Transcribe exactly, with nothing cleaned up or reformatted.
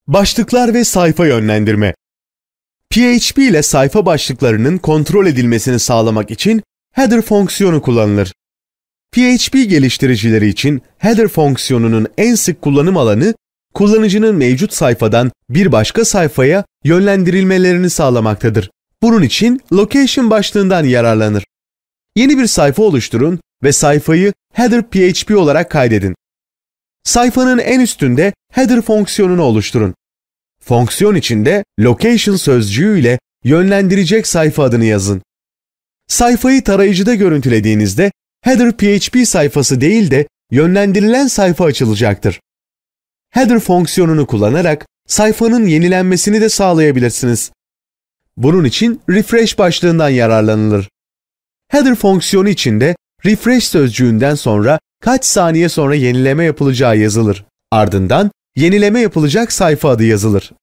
Başlıklar ve sayfa yönlendirme. P H P ile sayfa başlıklarının kontrol edilmesini sağlamak için header fonksiyonu kullanılır. P H P geliştiricileri için header fonksiyonunun en sık kullanım alanı, kullanıcının mevcut sayfadan bir başka sayfaya yönlendirilmelerini sağlamaktadır. Bunun için location başlığından yararlanır. Yeni bir sayfa oluşturun ve sayfayı header P H P olarak kaydedin. Sayfanın en üstünde header fonksiyonunu oluşturun. Fonksiyon içinde location sözcüğü ile yönlendirecek sayfa adını yazın. Sayfayı tarayıcıda görüntülediğinizde header P H P sayfası değil de yönlendirilen sayfa açılacaktır. Header fonksiyonunu kullanarak sayfanın yenilenmesini de sağlayabilirsiniz. Bunun için refresh başlığından yararlanılır. Header fonksiyonu içinde refresh sözcüğünden sonra kaç saniye sonra yenileme yapılacağı yazılır. Ardından yenileme yapılacak sayfa adı yazılır.